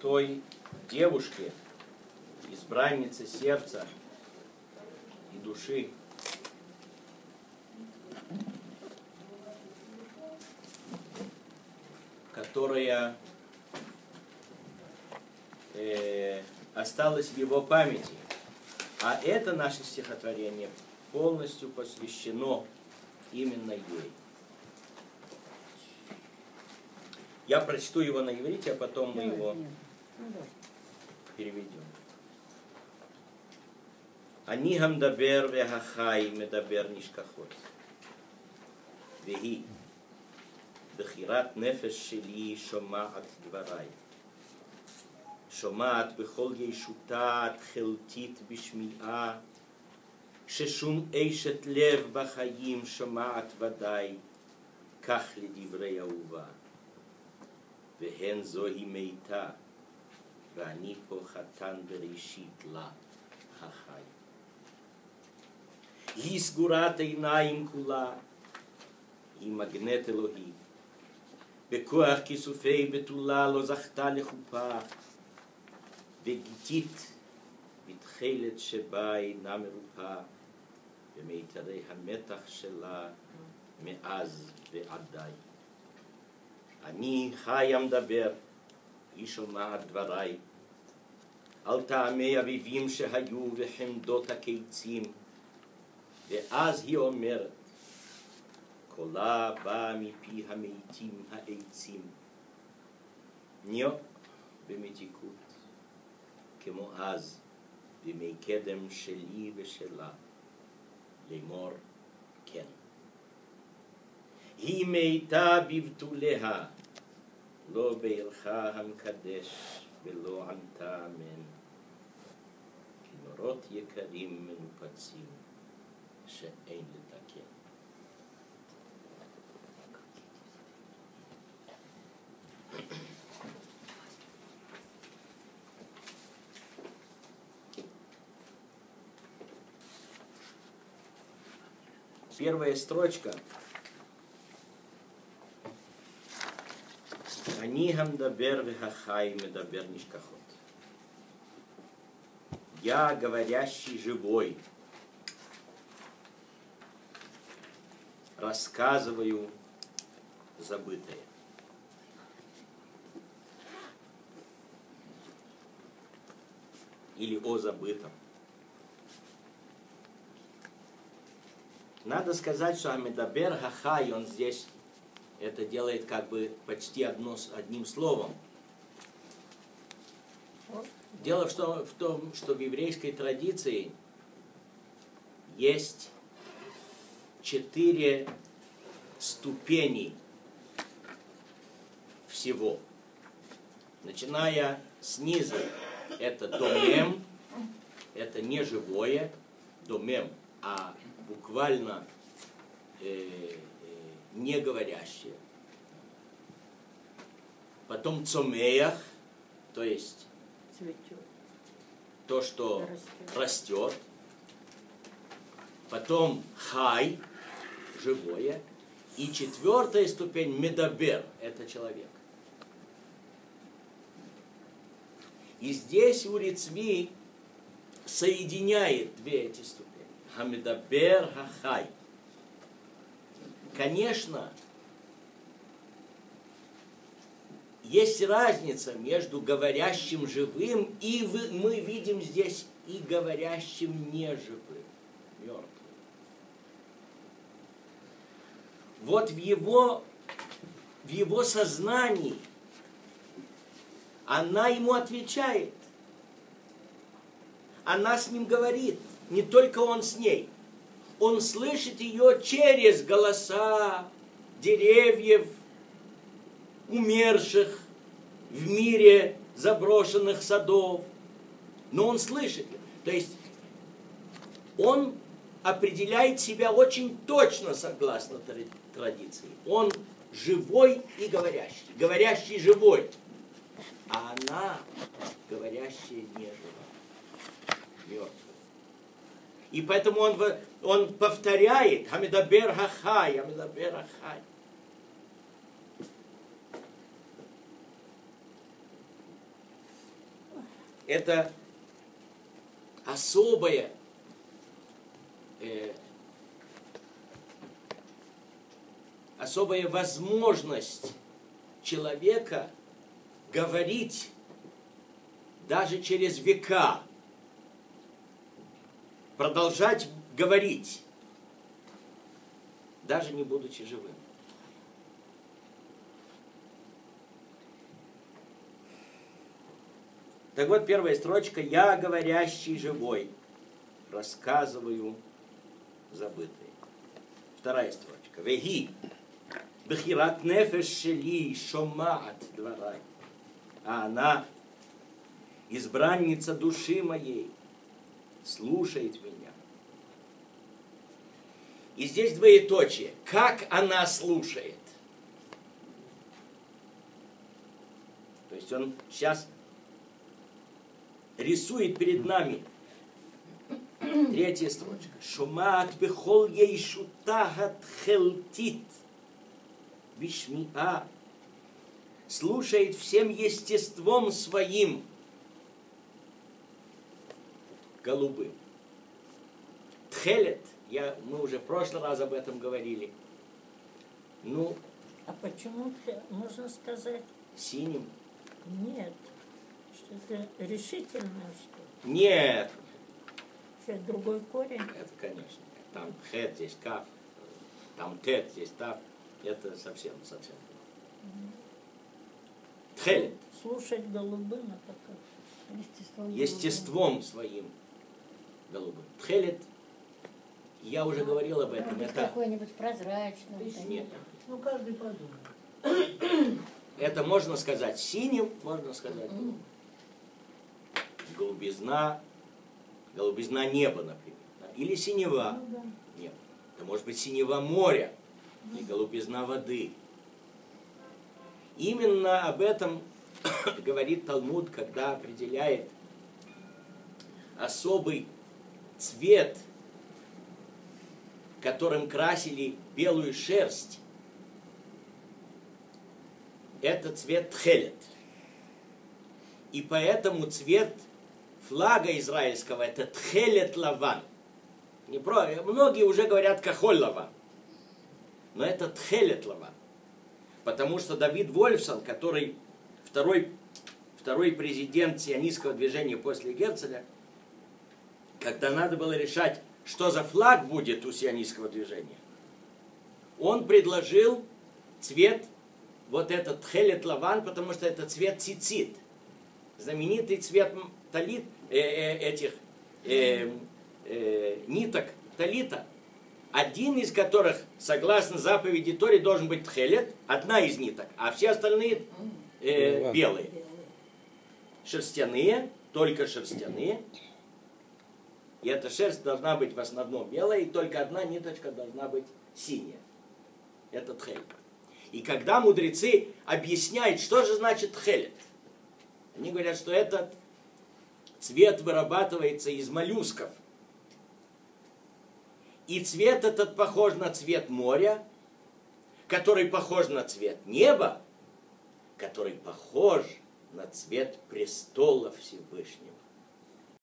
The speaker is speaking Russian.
той девушке, избраннице сердца и души, которая осталась в его памяти. А это наше стихотворение полностью посвящено именно ей. Я прочту его на иврите, а потом мы его переведем. אני המדבר והחי מדבר נשכחות. והיא, בחירת נפש שלי, שומעת דבריי. שומעת בכל ישותה תחילתית בשמיעה, ששום אשת לב בחיים שומעת ודאי, כך לדברי אהובה. והן זוהי מיתה, ואני פה חתן בראשית לה החי. היא סגורת עיניים כולה, היא מגנט אלוהי. בכוח כיסופי בתולה לא זכתה לחופה, וגיתית בתחילת שבה אינה מרופה, במיתרי המתח שלה מאז ועד די. אני חי המדבר, היא שומעת דבריי, על טעמי אביבים שהיו וחמדות הקיצים, ואז היא אומרת, קולה באה מפי המתים העצים. ניו במתיקות, כמו אז, בימי קדם שלי ושלה, לאמור כן. היא מיתה בבתוליה, לא בערכה המקדש ולא ענתה אמן. כינורות יקרים מנופצים שאין לתקן. Первая строчка. אני המדבר והחי מדבר נשכחות. Я говорящий живой, рассказываю забытое. Или о забытом. Надо сказать, что Амедабер Хахай, он здесь это делает как бы почти одним словом. Дело в том, что в еврейской традиции есть 4 ступени всего. Начиная снизу, это домем, это не живое, домем, а буквально не говорящее. Потом цомеях, то есть цветет. То, что растет. Потом хай, живое. И 4-я ступень медабер, это человек. И здесь Урицви соединяет 2 эти ступени. Хамедабер хахай. Конечно, есть разница между говорящим живым, и мы видим здесь и говорящим неживым, мертвым. Вот в его сознании она ему отвечает. Она с ним говорит, не только он с ней. Он слышит ее через голоса деревьев, умерших в мире заброшенных садов. Но он слышит ее. То есть он определяет себя очень точно согласно традиции. Он живой и говорящий. Говорящий живой. А она говорящая не жива. Мертвая. И поэтому он повторяет Хамедабер Хахай, Хамедабер Хахай. это особая особая возможность человека говорить даже через века, продолжать говорить, даже не будучи живым. Так вот, первая строчка: «Я, говорящий живой, рассказываю забытые». Вторая строчка: «Веги, бхират нефеш шели шомаат дварай». А она, избранница души моей, слушает меня. И здесь двоеточие. Как она слушает? То есть он сейчас рисует перед нами. Третья строчка. Шумаат бехол ейшутахат хелтит бишмиа. Слушает всем естеством своим голубым. Тхелет, мы уже в прошлый раз об этом говорили. Ну, а почему можно сказать? Синим. Нет. Что-то решительное, что ли? Нет. Что, другой корень? Это, конечно. Там хет, здесь каф. Там тет, здесь тав. Это совсем. Тхелет. Слушать голубым, это как? Естеством своим голубым. Тхелет, я уже говорил об этом. Это какой-нибудь прозрачный. Нет. Ну, каждый подумает. Это можно сказать синим, можно сказать голубизна неба, например. Или синева неба. Это может быть синева моря и голубизна воды. Именно об этом говорит Талмуд, когда определяет особый цвет, которым красили белую шерсть. Это цвет тхелет. И поэтому цвет флага израильского это тхелет лаван. Многие уже говорят кахоль лаван. Но это тхелет лаван. Потому что Давид Вольфсон, который второй президент сионистского движения после Герцеля, когда надо было решать, что за флаг будет у сионистского движения, он предложил цвет вот этот тхелет лаван, потому что это цвет цицит. Знаменитый цвет талит, ниток талита, один из которых, согласно заповеди Торе, должен быть тхелет, одна из ниток, а все остальные белые. Шерстяные, только шерстяные. И эта шерсть должна быть в основном белая, и только одна ниточка должна быть синяя. Это тхелет. И когда мудрецы объясняют, что же значит тхелет, они говорят, что этот цвет вырабатывается из моллюсков. И цвет этот похож на цвет моря, который похож на цвет неба, который похож на цвет престола Всевышнего.